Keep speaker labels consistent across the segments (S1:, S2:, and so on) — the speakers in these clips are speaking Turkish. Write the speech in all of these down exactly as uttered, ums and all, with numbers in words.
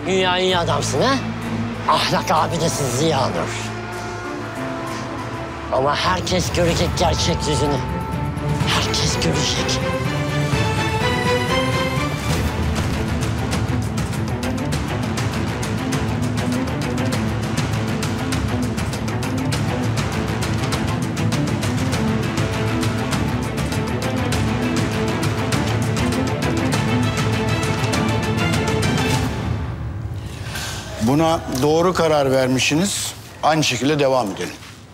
S1: Güya iyi adamsın ha? Ahlak abidesi Ziya Nur. Ama herkes görecek gerçek yüzünü. Herkes görecek.
S2: Buna doğru karar vermişsiniz. Aynı şekilde devam edelim.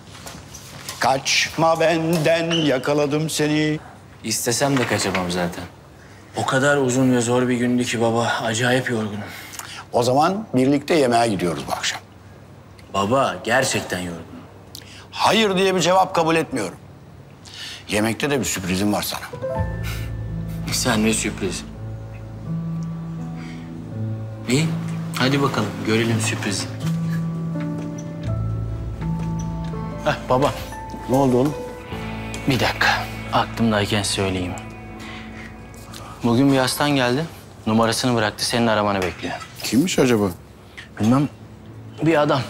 S2: Kaçma benden, yakaladım seni.
S3: İstesem de kaçamam zaten. O kadar uzun ve zor bir gündü ki baba. Acayip yorgunum.
S2: O zaman birlikte yemeğe gidiyoruz bu akşam.
S3: Baba gerçekten yorgunum.
S2: Hayır diye bir cevap kabul etmiyorum. Yemekte de bir sürprizim var sana.
S3: Sen ne sürpriz. İyi. Hadi bakalım görelim sürprizi. Heh baba.
S2: Ne oldu oğlum?
S3: Bir dakika. Aklımdayken söyleyeyim. Bugün bir hastan geldi. Numarasını bıraktı. Senin aramanı bekliyor.
S2: Kimmiş acaba?
S3: Bilmem. Bir adam.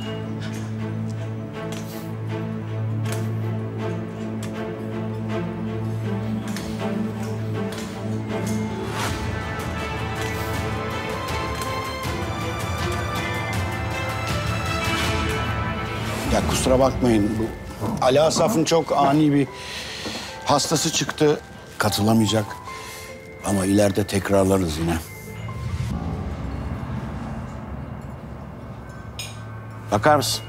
S2: Ya kusura bakmayın. Bu Ali Asaf'ın çok ani bir hastası çıktı. Katılamayacak. Ama ileride tekrarlarız yine. Bakar mısın?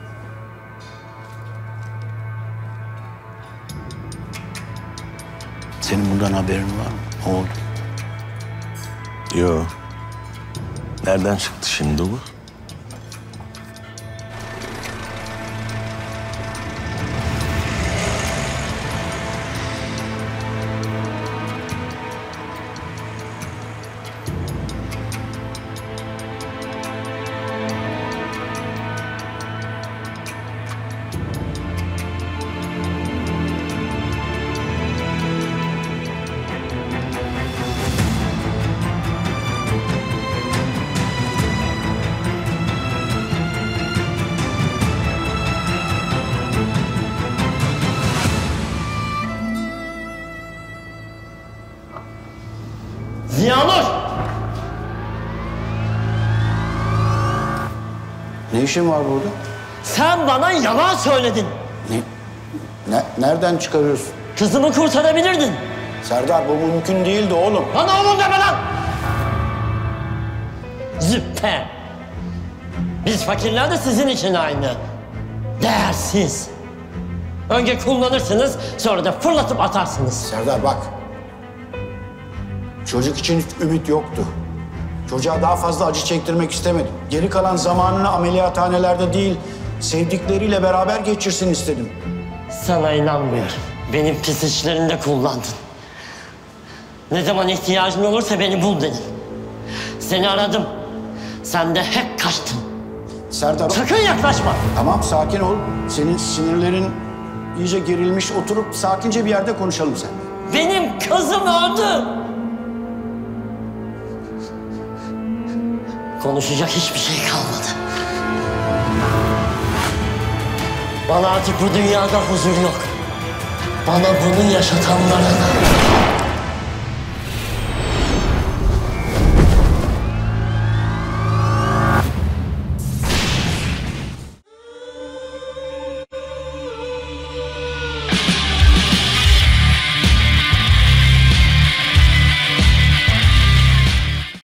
S2: Senin bundan haberin var mı? Oğlum.
S4: Yo. Nereden çıktı şimdi bu?
S1: Ziya Nur!
S2: Ne işin var burada?
S1: Sen bana yalan söyledin.
S2: Ne? Ne? Nereden çıkarıyorsun?
S1: Kızımı kurtarabilirdin.
S2: Serdar bu mümkün değildi oğlum.
S1: Bana oğlum deme lan! Züppe! Biz fakirler de sizin için aynı. Değersiz. Önce kullanırsınız, sonra da fırlatıp atarsınız.
S2: Serdar bak. Çocuk için ümit yoktu. Çocuğa daha fazla acı çektirmek istemedim. Geri kalan zamanını ameliyathanelerde değil, sevdikleriyle beraber geçirsin istedim.
S1: Sana inanmıyorum. Benim pis işlerinde kullandın. Ne zaman ihtiyacın olursa beni bul dedin. Seni aradım. Sen de hep kaçtın.
S2: Serdar...
S1: Sakın yaklaşma.
S2: Tamam, sakin ol. Senin sinirlerin iyice gerilmiş. Oturup sakince bir yerde konuşalım sen.
S1: Benim kızım öldü. Konuşacak hiçbir şey kalmadı. Bana artık bu dünyada huzur yok. Bana bunu yaşatanlara da.